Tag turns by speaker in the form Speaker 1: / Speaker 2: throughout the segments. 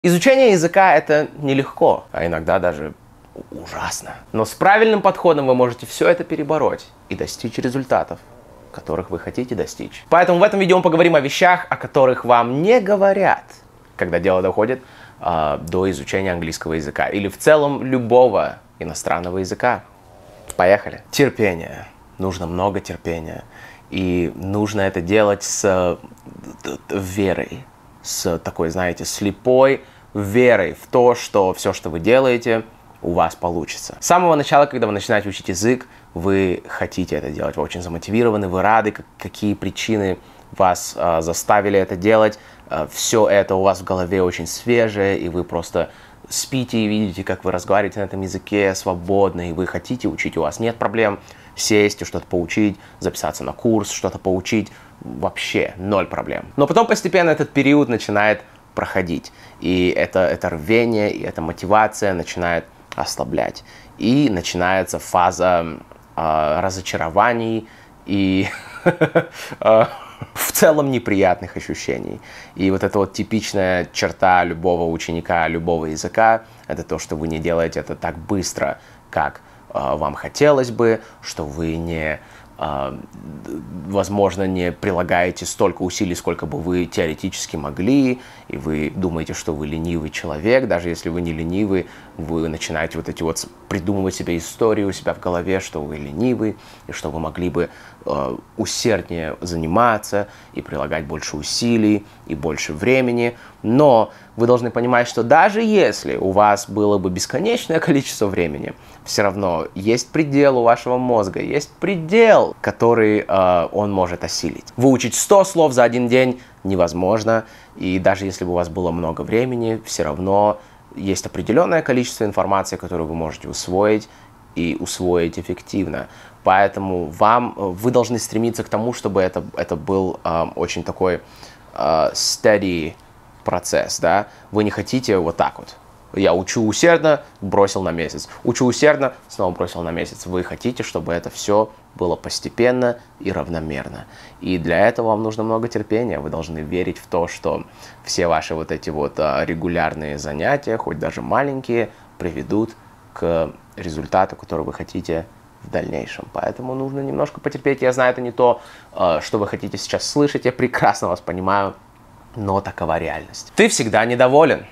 Speaker 1: Изучение языка — это нелегко, а иногда даже ужасно. Но с правильным подходом вы можете все это перебороть и достичь результатов, которых вы хотите достичь. Поэтому в этом видео мы поговорим о вещах, о которых вам не говорят, когда дело доходит до изучения английского языка или в целом любого иностранного языка. Поехали. Терпение. Нужно много терпения. И нужно это делать с верой. С такой, знаете, слепой верой в то, что все, что вы делаете, у вас получится. С самого начала, когда вы начинаете учить язык, вы хотите это делать, вы очень замотивированы, вы рады, какие причины вас заставили это делать. Все это у вас в голове очень свежее, и вы просто спите и видите, как вы разговариваете на этом языке свободно, и вы хотите учить, у вас нет проблем сесть и что-то поучить, записаться на курс, что-то поучить. Вообще ноль проблем. Но потом постепенно этот период начинает проходить. И это рвение, и эта мотивация начинает ослаблять. И начинается фаза разочарований и в целом неприятных ощущений. И вот эта вот типичная черта любого ученика, любого языка, это то, что вы не делаете это так быстро, как вам хотелось бы, что вы возможно, не прилагаете столько усилий, сколько бы вы теоретически могли, и вы думаете, что вы ленивый человек. Даже если вы не ленивый, вы начинаете вот эти вот придумывать себе истории у себя в голове, что вы ленивый, и что вы могли бы усерднее заниматься и прилагать больше усилий и больше времени. Но вы должны понимать, что даже если у вас было бы бесконечное количество времени, все равно есть предел у вашего мозга, есть предел, который он может осилить. Выучить 100 слов за один день невозможно, и даже если бы у вас было много времени, все равно есть определенное количество информации, которую вы можете усвоить, и усвоить эффективно. Поэтому вы должны стремиться к тому, чтобы это был очень такой steady процесс, да? Вы не хотите вот так вот. Я учу усердно, бросил на месяц. Учу усердно, снова бросил на месяц. Вы хотите, чтобы это все было постепенно и равномерно. И для этого вам нужно много терпения. Вы должны верить в то, что все ваши вот эти вот регулярные занятия, хоть даже маленькие, приведут к результату, который вы хотите в дальнейшем. Поэтому нужно немножко потерпеть. Я знаю, это не то, что вы хотите сейчас слышать. Я прекрасно вас понимаю. Но такова реальность. Ты всегда недоволен.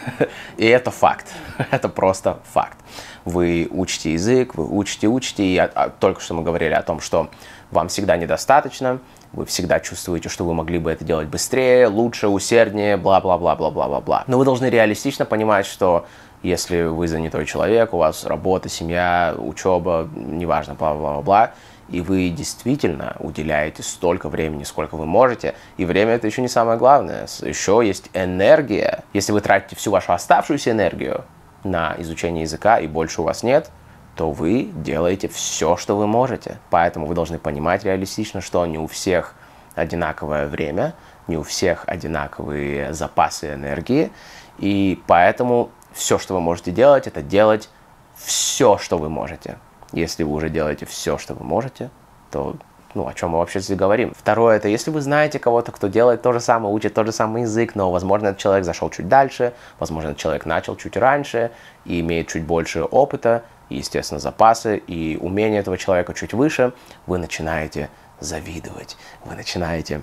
Speaker 1: И это факт. Это просто факт. Вы учите язык, вы учите. И только что мы говорили о том, что вам всегда недостаточно. Вы всегда чувствуете, что вы могли бы это делать быстрее, лучше, усерднее, бла-бла-бла-бла-бла-бла-бла. Но вы должны реалистично понимать, что если вы занятой человек, у вас работа, семья, учеба, неважно, бла-бла-бла-бла, и вы действительно уделяете столько времени, сколько вы можете, и время — это еще не самое главное. Еще есть энергия. Если вы тратите всю вашу оставшуюся энергию на изучение языка, и больше у вас нет, то вы делаете все, что вы можете. Поэтому вы должны понимать реалистично, что не у всех одинаковое время, не у всех одинаковые запасы энергии, и поэтому все, что вы можете делать, это делать все, что вы можете. Если вы уже делаете все, что вы можете, то, о чем мы вообще здесь говорим? Второе, это если вы знаете кого-то, кто делает то же самое, учит тот же самый язык, но, возможно, этот человек зашел чуть дальше, возможно, этот человек начал чуть раньше и имеет чуть больше опыта, и, естественно, запасы, и умения этого человека чуть выше, вы начинаете завидовать, вы начинаете,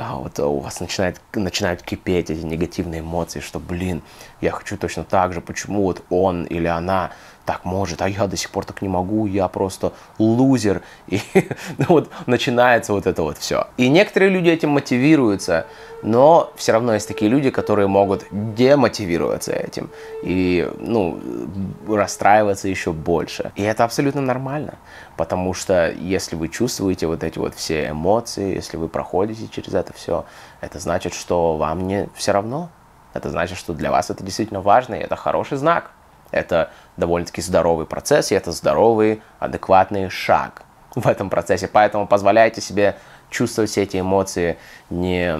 Speaker 1: у вас начинают кипеть эти негативные эмоции, что, я хочу точно так же, почему вот он или она так может, а я до сих пор так не могу, я просто лузер. И начинается вот это вот все. И некоторые люди этим мотивируются, но все равно есть такие люди, которые могут демотивироваться этим и, расстраиваться еще больше. И это абсолютно нормально, потому что если вы чувствуете вот эти вот все эмоции, если вы проходите через это все, это значит, что вам не все равно. Это значит, что для вас это действительно важно, и это хороший знак. Это довольно-таки здоровый процесс, и это здоровый, адекватный шаг в этом процессе. Поэтому позволяйте себе чувствовать все эти эмоции, не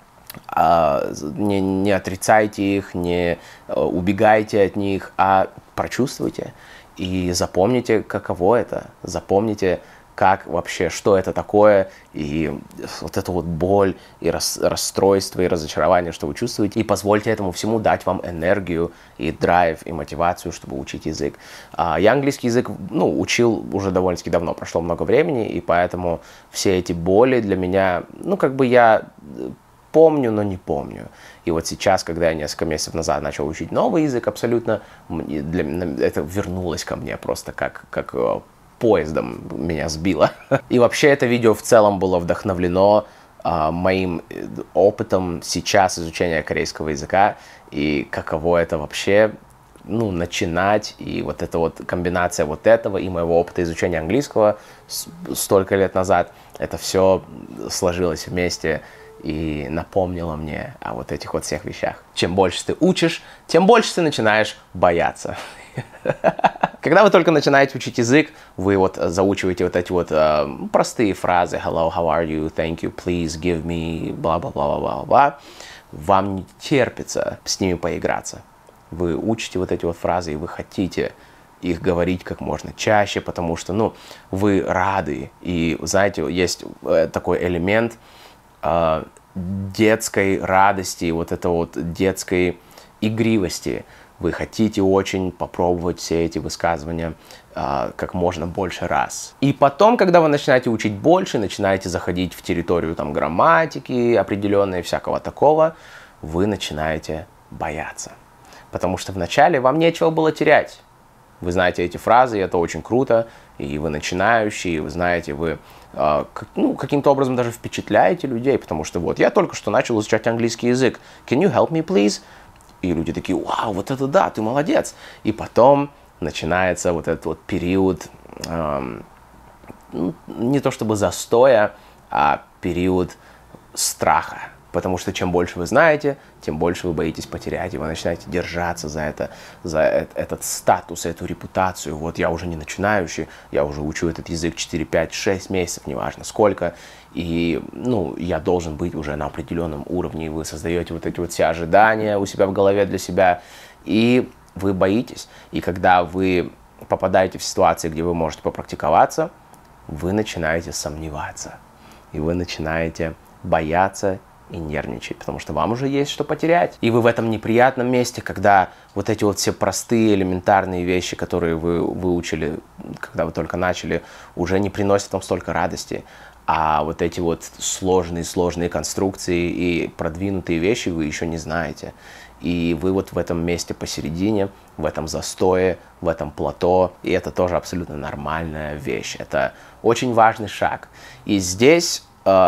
Speaker 1: отрицайте их, не убегайте от них, а прочувствуйте и запомните, каково это. Запомните, как вообще, что это такое, и вот эту вот боль, и расстройство, и разочарование, что вы чувствуете, и позвольте этому всему дать вам энергию, и драйв, и мотивацию, чтобы учить язык. Я английский язык, ну, учил уже довольно-таки давно, прошло много времени, и поэтому все эти боли для меня, ну, как бы я помню, но не помню. И вот сейчас, когда я несколько месяцев назад начал учить новый язык, абсолютно это вернулось ко мне просто как поездом меня сбило. И вообще это видео в целом было вдохновлено моим опытом сейчас изучения корейского языка и каково это вообще, ну, начинать, и вот эта вот комбинация вот этого и моего опыта изучения английского столько лет назад, это все сложилось вместе и напомнило мне о вот этих вот всех вещах. Чем больше ты учишь, тем больше ты начинаешь бояться. Когда вы только начинаете учить язык, вы вот заучиваете вот эти вот простые фразы hello, how are you, thank you, please, give me, бла-бла-бла-бла-бла. Вам не терпится с ними поиграться. Вы учите вот эти вот фразы, и вы хотите их говорить как можно чаще, потому что, ну, вы рады. И, знаете, есть такой элемент детской радости, вот это вот детской игривости. Вы хотите очень попробовать все эти высказывания как можно больше раз. И потом, когда вы начинаете учить больше, начинаете заходить в территорию там грамматики определенной, всякого такого, вы начинаете бояться. Потому что вначале вам нечего было терять. Вы знаете эти фразы, и это очень круто, и вы начинающие, вы знаете, вы каким-то образом даже впечатляете людей, потому что вот я только что начал изучать английский язык. Can you help me, please? И люди такие, вау, вот это да, ты молодец. И потом начинается вот этот вот период, не то чтобы застоя, а период страха. Потому что чем больше вы знаете, тем больше вы боитесь потерять, и вы начинаете держаться за этот статус, эту репутацию. Вот я уже не начинающий, я уже учу этот язык 4, 5, 6 месяцев, неважно сколько, и, ну, я должен быть уже на определенном уровне, и вы создаете вот эти вот все ожидания у себя в голове для себя, и вы боитесь. И когда вы попадаете в ситуации, где вы можете попрактиковаться, вы начинаете сомневаться, и вы начинаете бояться и нервничать, потому что вам уже есть что потерять. И вы в этом неприятном месте, когда вот эти вот все простые, элементарные вещи, которые вы выучили, когда вы только начали, уже не приносят вам столько радости. А вот эти вот сложные конструкции и продвинутые вещи вы еще не знаете. И вы вот в этом месте посередине, в этом застое, в этом плато. И это тоже абсолютно нормальная вещь. Это очень важный шаг. И здесь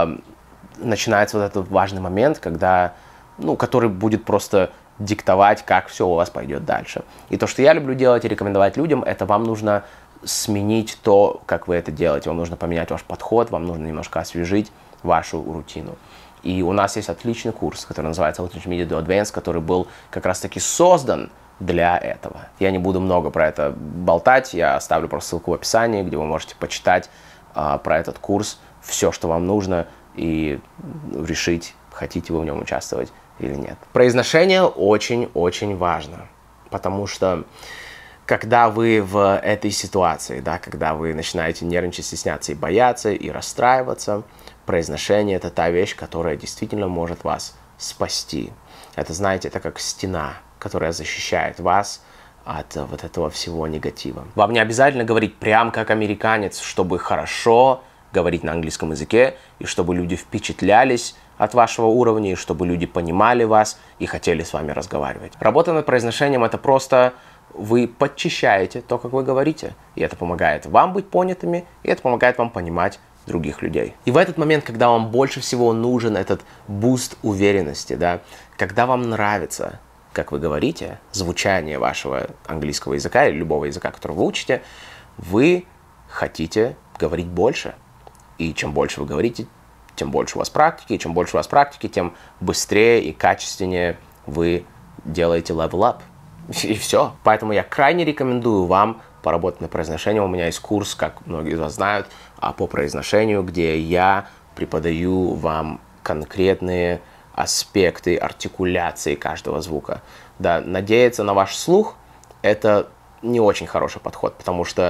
Speaker 1: начинается вот этот важный момент, когда, ну, который будет просто диктовать, как все у вас пойдет дальше. И то, что я люблю делать и рекомендовать людям, это вам нужно сменить то, как вы это делаете. Вам нужно поменять ваш подход, вам нужно немножко освежить вашу рутину. И у нас есть отличный курс, который называется Intermediate to Advanced, который был как раз-таки создан для этого. Я не буду много про это болтать, я оставлю просто ссылку в описании, где вы можете почитать про этот курс, все, что вам нужно, и решить, хотите вы в нем участвовать или нет. Произношение очень-очень важно, потому что когда вы в этой ситуации, да, когда вы начинаете нервничать, стесняться и бояться, и расстраиваться, произношение – это та вещь, которая действительно может вас спасти. Это, знаете, это как стена, которая защищает вас от вот этого всего негатива. Вам не обязательно говорить прям как американец, чтобы хорошо говорить на английском языке, и чтобы люди впечатлялись от вашего уровня, и чтобы люди понимали вас и хотели с вами разговаривать. Работа над произношением – это просто вы подчищаете то, как вы говорите, и это помогает вам быть понятыми, и это помогает вам понимать других людей. И в этот момент, когда вам больше всего нужен этот буст уверенности, да, когда вам нравится, как вы говорите, звучание вашего английского языка или любого языка, который вы учите, вы хотите говорить больше. И чем больше вы говорите, тем больше у вас практики, и чем больше у вас практики, тем быстрее и качественнее вы делаете level up. И все. Поэтому я крайне рекомендую вам поработать над произношением. У меня есть курс, как многие из вас знают, по произношению, где я преподаю вам конкретные аспекты артикуляции каждого звука. Да, надеяться на ваш слух – это не очень хороший подход, потому что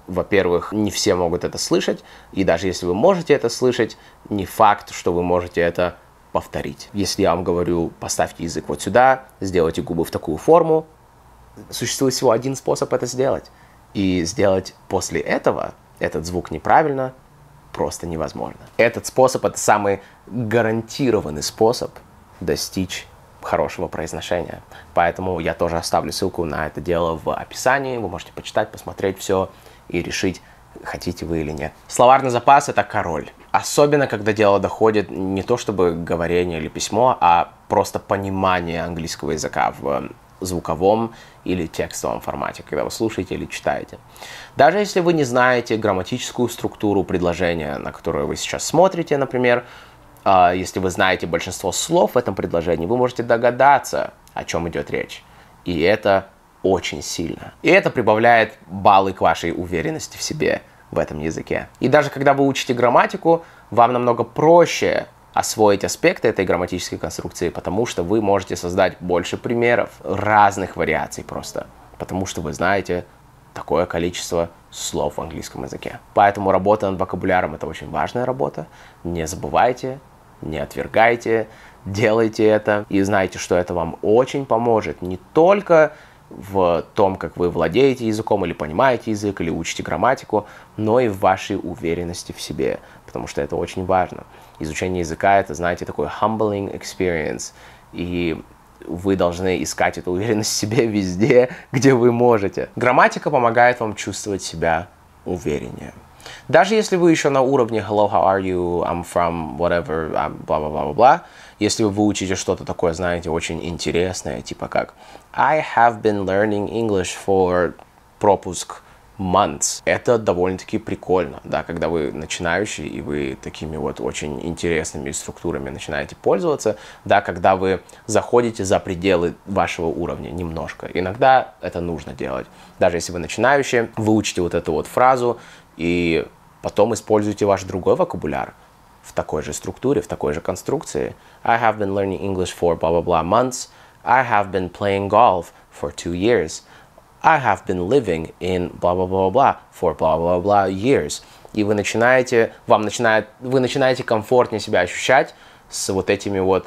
Speaker 1: Во-первых, не все могут это слышать, и даже если вы можете это слышать, не факт, что вы можете это повторить. Если я вам говорю, поставьте язык вот сюда, сделайте губы в такую форму, существует всего один способ это сделать. И сделать после этого этот звук неправильно просто невозможно. Этот способ — это самый гарантированный способ достичь хорошего произношения. Поэтому я тоже оставлю ссылку на это дело в описании. Вы можете почитать, посмотреть все и решить, хотите вы или нет. Словарный запас — это король. Особенно, когда дело доходит не то чтобы говорение или письмо, а просто понимание английского языка в звуковом или текстовом формате, когда вы слушаете или читаете. Даже если вы не знаете грамматическую структуру предложения, на которое вы сейчас смотрите, например, если вы знаете большинство слов в этом предложении, вы можете догадаться, о чем идет речь. И это очень сильно. И это прибавляет баллы к вашей уверенности в себе в этом языке. И даже когда вы учите грамматику, вам намного проще освоить аспекты этой грамматической конструкции, потому что вы можете создать больше примеров, разных вариаций просто, потому что вы знаете такое количество слов в английском языке. Поэтому работа над вокабуляром — это очень важная работа. Не забывайте, не отвергайте, делайте это и знайте, что это вам очень поможет не только в том, как вы владеете языком или понимаете язык, или учите грамматику, но и в вашей уверенности в себе, потому что это очень важно. Изучение языка — это, знаете, такой humbling experience, и вы должны искать эту уверенность в себе везде, где вы можете. Грамматика помогает вам чувствовать себя увереннее. Даже если вы еще на уровне hello, how are you, I'm from whatever, бла-бла-бла-бла, если вы выучите что-то такое, знаете, очень интересное, типа как I have been learning English for пропуск months. Это довольно-таки прикольно, да, когда вы начинающий и вы такими вот очень интересными структурами начинаете пользоваться, да, когда вы заходите за пределы вашего уровня немножко. Иногда это нужно делать. Даже если вы начинающий, выучите вот эту вот фразу и потом используйте ваш другой вокабуляр в такой же структуре, в такой же конструкции. I have been learning English for blah blah blah months. I have been playing golf for 2 years. I have been living in blah blah blah blah for blah blah blah years. И вы начинаете комфортнее себя ощущать с вот этими вот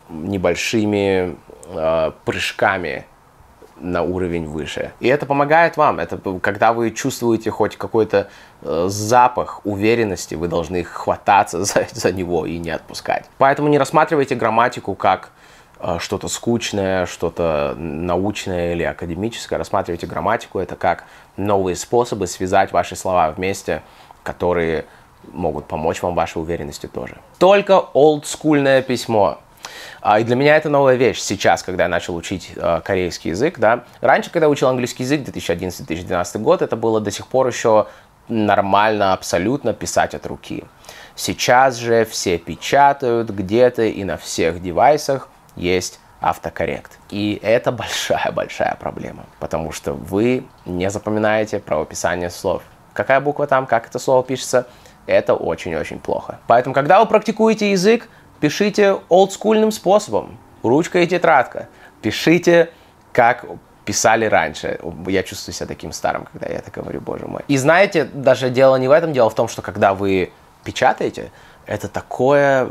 Speaker 1: небольшими прыжками на уровень выше. И это помогает вам. Это когда вы чувствуете хоть какой-то запах уверенности, вы должны хвататься за него и не отпускать. Поэтому не рассматривайте грамматику как что-то скучное, что-то научное или академическое. Рассматривайте грамматику это как новые способы связать ваши слова вместе, которые могут помочь вам в вашей уверенности тоже. Только олдскульное письмо. И для меня это новая вещь сейчас, когда я начал учить корейский язык. Да. Раньше, когда я учил английский язык, 2011-2012 год, это было до сих пор еще нормально абсолютно писать от руки. Сейчас же все печатают где-то и на всех девайсах есть автокоррект. И это большая-большая проблема, потому что вы не запоминаете правописание слов. Какая буква там, как это слово пишется, это очень-очень плохо. Поэтому, когда вы практикуете язык, пишите олдскульным способом, ручка и тетрадка. Пишите, как писали раньше. Я чувствую себя таким старым, когда я это говорю, боже мой. И знаете, даже дело не в этом, дело в том, что когда вы печатаете, это такое...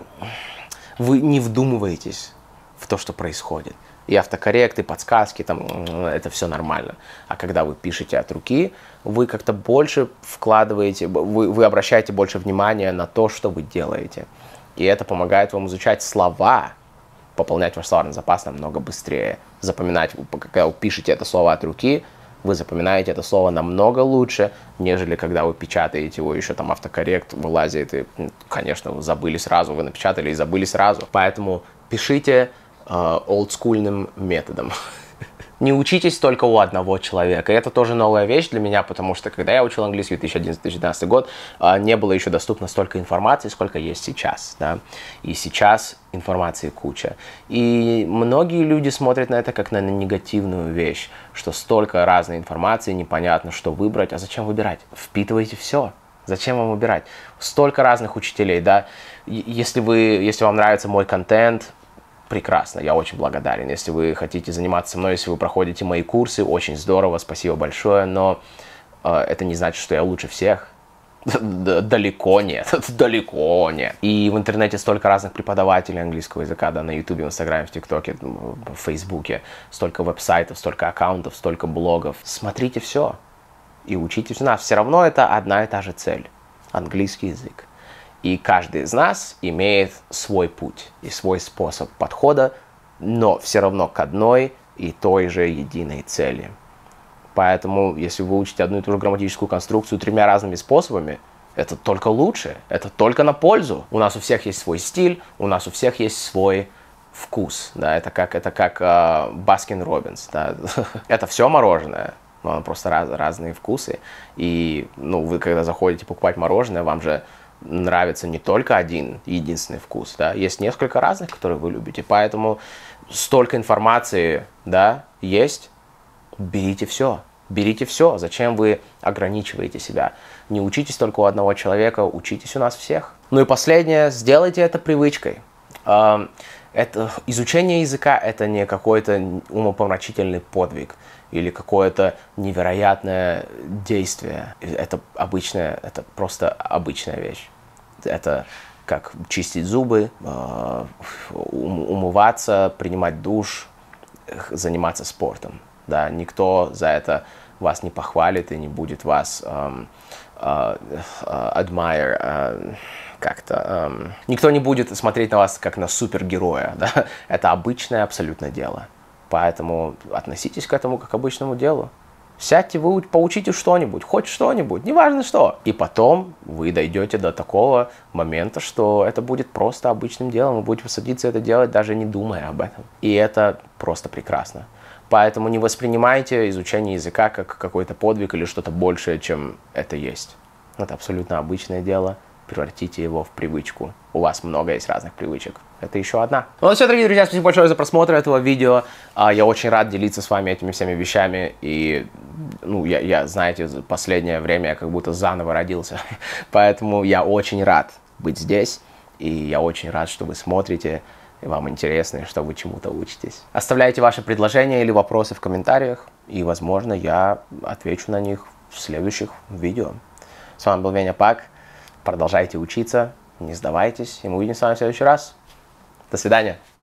Speaker 1: Вы не вдумываетесь в то, что происходит. И автокоррект, и подсказки, там, это все нормально. А когда вы пишете от руки, вы как-то больше вкладываете, вы обращаете больше внимания на то, что вы делаете. И это помогает вам изучать слова, пополнять ваш словарный запас намного быстрее. Запоминать, когда вы пишете это слово от руки, вы запоминаете это слово намного лучше, нежели когда вы печатаете его, еще там автокоррект вылазит, и, конечно, вы забыли сразу, вы напечатали и забыли сразу. Поэтому пишите олдскульным методом. Не учитесь только у одного человека. И это тоже новая вещь для меня, потому что когда я учил английский 2011-2012 год, не было еще доступно столько информации, сколько есть сейчас. Да? И сейчас информации куча. И многие люди смотрят на это как на негативную вещь, что столько разной информации, непонятно, что выбрать. А зачем выбирать? Впитывайте все. Зачем вам выбирать? Столько разных учителей. Да? Если вам нравится мой контент, прекрасно, я очень благодарен. Если вы хотите заниматься со мной, если вы проходите мои курсы, очень здорово, спасибо большое. Но это не значит, что я лучше всех. Далеко нет, далеко нет. И в интернете столько разных преподавателей английского языка, да, на ютубе, в инстаграме, в тиктоке, в фейсбуке, столько веб-сайтов, столько аккаунтов, столько блогов. Смотрите все и учитесь у нас. Все равно это одна и та же цель – английский язык. И каждый из нас имеет свой путь и свой способ подхода, но все равно к одной и той же единой цели. Поэтому, если вы учите одну и ту же грамматическую конструкцию 3 разными способами, это только лучше, это только на пользу. У нас у всех есть свой стиль, у нас у всех есть свой вкус. Да? Это как Баскин Роббинс. Да? Это все мороженое, но оно просто разные вкусы. И вы, когда заходите покупать мороженое, вам же нравится не только один единственный вкус. Да? Есть несколько разных, которые вы любите. Поэтому столько информации, да, есть. Берите все. Берите все. Зачем вы ограничиваете себя? Не учитесь только у одного человека, учитесь у нас всех. Ну и последнее, сделайте это привычкой. Изучение языка – это не какой-то умопомрачительный подвиг или какое-то невероятное действие. Это просто обычная вещь. Это как чистить зубы, умываться, принимать душ, заниматься спортом. Да, никто за это вас не похвалит и не будет вас никто не будет смотреть на вас как на супергероя. Да? Это обычное абсолютно дело. Поэтому относитесь к этому как к обычному делу. Сядьте, вы поучите что-нибудь, хоть что-нибудь, неважно что. И потом вы дойдете до такого момента, что это будет просто обычным делом. Вы будете садиться это делать, даже не думая об этом. И это просто прекрасно. Поэтому не воспринимайте изучение языка как какой-то подвиг или что-то большее, чем это есть. Это абсолютно обычное дело. Превратите его в привычку. У вас много есть разных привычек. Это еще одна. Ну все, дорогие друзья, спасибо большое за просмотр этого видео. Я очень рад делиться с вами этими всеми вещами. И, я, знаете, в последнее время я как будто заново родился. Поэтому я очень рад быть здесь. И я очень рад, что вы смотрите. И вам интересно, и что вы чему-то учитесь. Оставляйте ваши предложения или вопросы в комментариях, и, возможно, я отвечу на них в следующих видео. С вами был Веня Пак. Продолжайте учиться, не сдавайтесь, и мы увидимся с вами в следующий раз. До свидания.